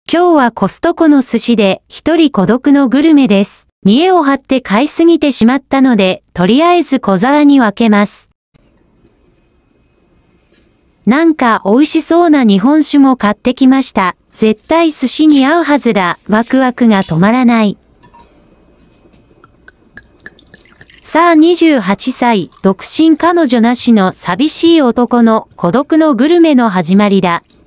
今日はコストコの寿司で一人孤独のグルメです。見栄を張って買いすぎてしまったので、とりあえず小皿に分けます。なんか美味しそうな日本酒も買ってきました。絶対寿司に合うはずだ。ワクワクが止まらない。さあ28歳、独身彼女なしの寂しい男の孤独のグルメの始まりだ。